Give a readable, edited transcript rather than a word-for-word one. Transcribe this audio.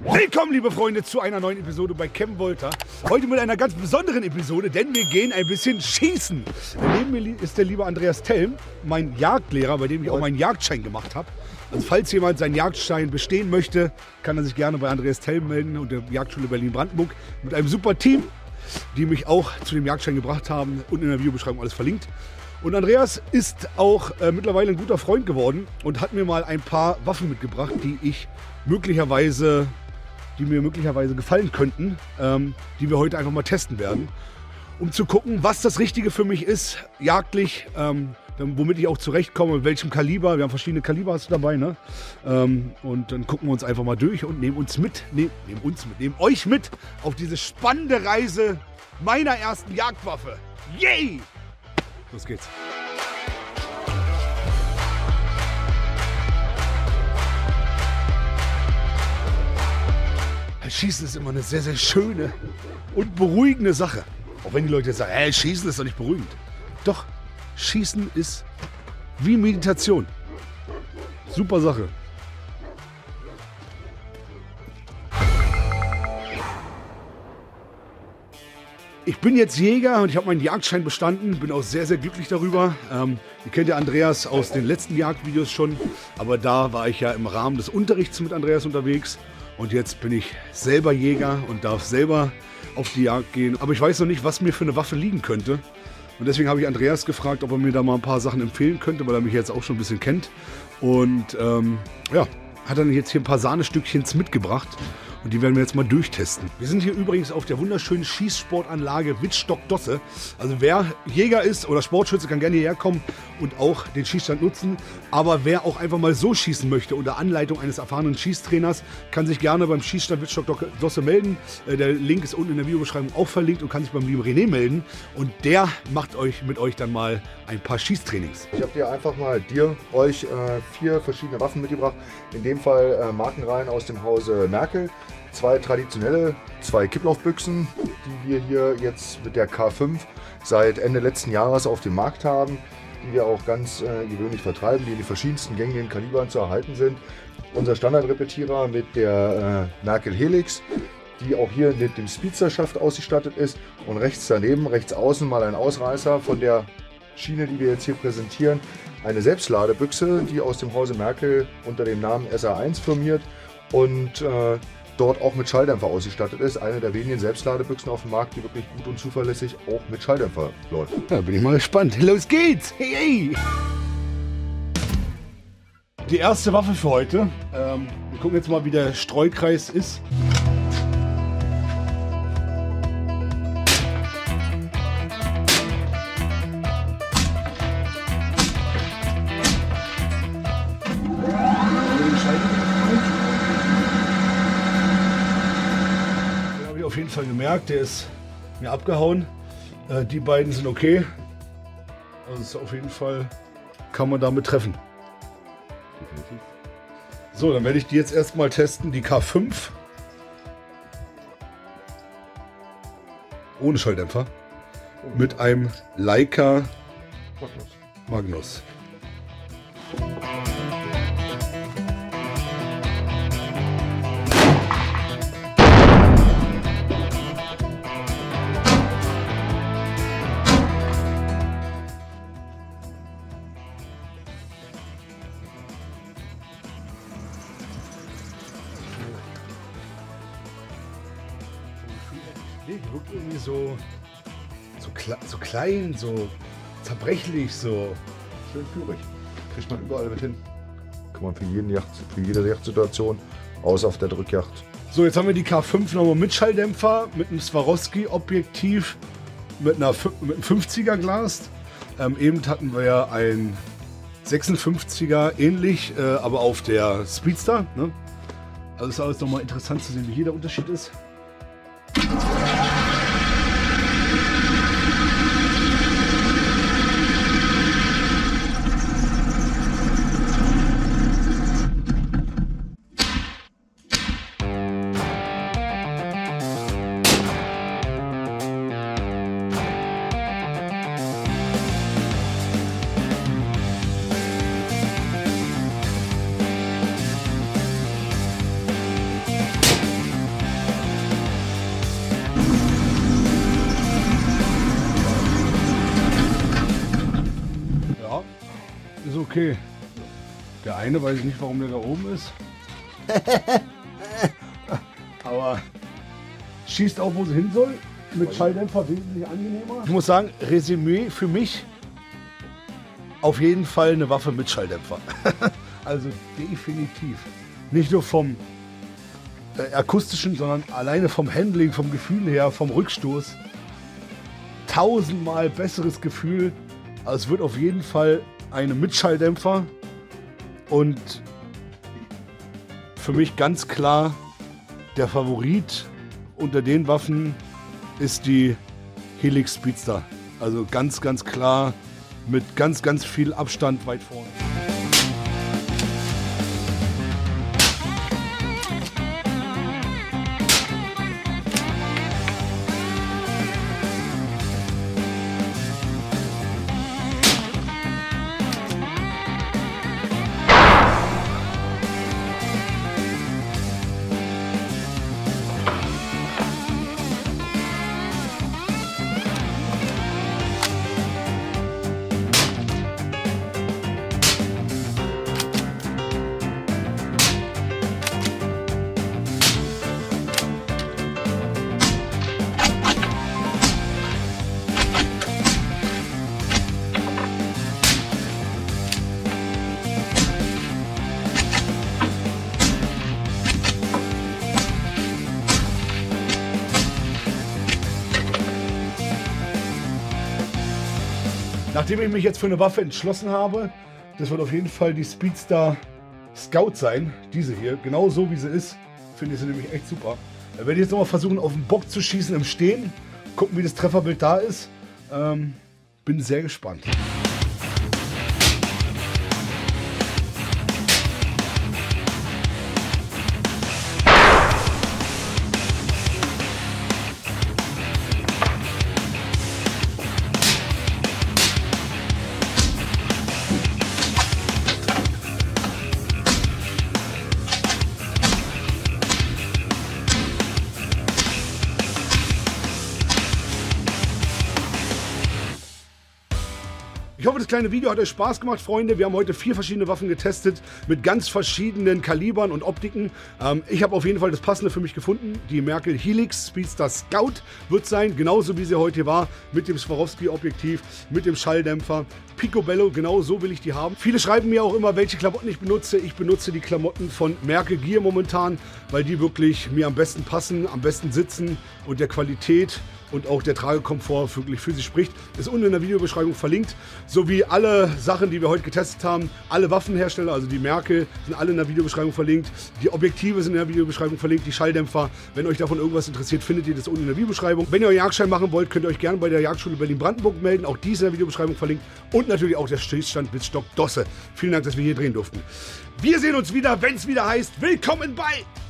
Willkommen, liebe Freunde, zu einer neuen Episode bei Kevin Wolter. Heute mit einer ganz besonderen Episode, denn wir gehen ein bisschen schießen. Neben mir ist der liebe Andreas Telm, mein Jagdlehrer, bei dem ich auch meinen Jagdschein gemacht habe. Also falls jemand seinen Jagdschein bestehen möchte, kann er sich gerne bei Andreas Telm melden und der Jagdschule Berlin-Brandenburg mit einem super Team, die mich auch zu dem Jagdschein gebracht haben und in der Videobeschreibung alles verlinkt. Und Andreas ist auch mittlerweile ein guter Freund geworden und hat mir mal ein paar Waffen mitgebracht, die mir möglicherweise gefallen könnten, die wir heute einfach mal testen werden, um zu gucken, was das Richtige für mich ist, jagdlich, womit ich auch zurechtkomme, mit welchem Kaliber. Wir haben verschiedene Kaliber hast du dabei, ne? Und dann gucken wir uns einfach mal durch und nehmen euch mit auf diese spannende Reise meiner ersten Jagdwaffe. Yay! Los geht's. Schießen ist immer eine sehr, sehr schöne und beruhigende Sache. Auch wenn die Leute sagen, hey, Schießen ist doch nicht beruhigend. Doch, Schießen ist wie Meditation. Super Sache. Ich bin jetzt Jäger und ich habe meinen Jagdschein bestanden. Bin auch sehr, sehr glücklich darüber. Ihr kennt ja Andreas aus den letzten Jagdvideos schon. Aber da war ich ja im Rahmen des Unterrichts mit Andreas unterwegs. Und jetzt bin ich selber Jäger und darf selber auf die Jagd gehen. Aber ich weiß noch nicht, was mir für eine Waffe liegen könnte. Und deswegen habe ich Andreas gefragt, ob er mir da mal ein paar Sachen empfehlen könnte, weil er mich jetzt auch schon ein bisschen kennt. Und ja, hat dann jetzt hier ein paar Sahnestückchens mitgebracht. Und die werden wir jetzt mal durchtesten. Wir sind hier übrigens auf der wunderschönen Schießsportanlage Wittstock-Dosse. Also wer Jäger ist oder Sportschütze, kann gerne hierher kommen und auch den Schießstand nutzen. Aber wer auch einfach mal so schießen möchte, unter Anleitung eines erfahrenen Schießtrainers, kann sich gerne beim Schießstand Wittstock-Dosse melden. Der Link ist unten in der Videobeschreibung auch verlinkt und kann sich beim lieben René melden. Und der macht mit euch dann mal ein paar Schießtrainings. Ich habe dir einfach mal euch 4 verschiedene Waffen mitgebracht. In dem Fall Markenreihen aus dem Hause Merkel. 2 traditionelle, 2 Kipplaufbüchsen, die wir hier jetzt mit der K5 seit Ende letzten Jahres auf dem Markt haben, die wir auch ganz gewöhnlich vertreiben, die in den verschiedensten gängigen Kalibern zu erhalten sind. Unser Standardrepetierer mit der Merkel Helix, die auch hier mit dem Speedster-Schaft ausgestattet ist, und rechts daneben, rechts außen mal ein Ausreißer von der Schiene, die wir jetzt hier präsentieren, eine Selbstladebüchse, die aus dem Hause Merkel unter dem Namen SA1 firmiert und dort auch mit Schalldämpfer ausgestattet ist. Eine der wenigen Selbstladebüchsen auf dem Markt, die wirklich gut und zuverlässig auch mit Schalldämpfer läuft. Ja, bin ich mal gespannt. Los geht's! Hey, hey! Die erste Waffe für heute. Wir gucken jetzt mal, wie der Streukreis ist. Auf jeden Fall gemerkt, der ist mir abgehauen. Die beiden sind okay. Also ist auf jeden Fall kann man damit treffen. Definitiv. So, dann werde ich die jetzt erstmal testen, die K5. Ohne Schalldämpfer. Mit einem Leica Magnus. Die wirkt irgendwie so klein, so zerbrechlich, so. Schön führig. Kriegt man überall mit hin. Kann man für jede Jachtsituation, außer auf der Drückjacht. So, jetzt haben wir die K5 nochmal mit Schalldämpfer, mit einem Swarovski-Objektiv, mit einem 50er Glas. Eben hatten wir ja ein 56er ähnlich, aber auf der Speedster. Ne? Also ist alles nochmal interessant zu sehen, wie hier der Unterschied ist. okay. Der eine weiß ich nicht, warum der da oben ist. Aber schießt auch, wo sie hin soll. Mit Schalldämpfer wesentlich angenehmer. Ich muss sagen, Resümee für mich auf jeden Fall eine Waffe mit Schalldämpfer. Also definitiv. Nicht nur vom akustischen, sondern alleine vom Handling, vom Gefühl her, vom Rückstoß. 1000-mal besseres Gefühl. Also es wird auf jeden Fall eine mit Schalldämpfer. Und für mich ganz klar der Favorit unter den Waffen ist die Helix Speedster. Also ganz, ganz klar mit ganz, ganz viel Abstand weit vorne. Nachdem ich mich jetzt für eine Waffe entschlossen habe, das wird auf jeden Fall die Speedster Scout sein. Diese hier, genau so wie sie ist, finde ich sie nämlich echt super. Da werde ich jetzt nochmal versuchen, auf den Bock zu schießen im Stehen. Gucken, wie das Trefferbild da ist. Bin sehr gespannt. Ich hoffe, das kleine Video hat euch Spaß gemacht, Freunde. Wir haben heute 4 verschiedene Waffen getestet mit ganz verschiedenen Kalibern und Optiken. Ich habe auf jeden Fall das Passende für mich gefunden. Die Merkel Helix Speedster Scout wird sein, genauso wie sie heute war, mit dem Swarovski-Objektiv, mit dem Schalldämpfer. Picobello, genau so will ich die haben. Viele schreiben mir auch immer, welche Klamotten ich benutze. Ich benutze die Klamotten von Merkel Gear momentan, weil die wirklich mir am besten passen, am besten sitzen und der Qualität und auch der Tragekomfort wirklich für sie spricht. Ist unten in der Videobeschreibung verlinkt, sowie alle Sachen, die wir heute getestet haben. Alle Waffenhersteller, also die Merkel, sind alle in der Videobeschreibung verlinkt. Die Objektive sind in der Videobeschreibung verlinkt, die Schalldämpfer. Wenn euch davon irgendwas interessiert, findet ihr das unten in der Videobeschreibung. Wenn ihr euren Jagdschein machen wollt, könnt ihr euch gerne bei der Jagdschule Berlin-Brandenburg melden. Auch die ist in der Videobeschreibung verlinkt. Und natürlich auch der Schießstand Blitzstock Dosse. Vielen Dank, dass wir hier drehen durften. Wir sehen uns wieder, wenn es wieder heißt, willkommen bei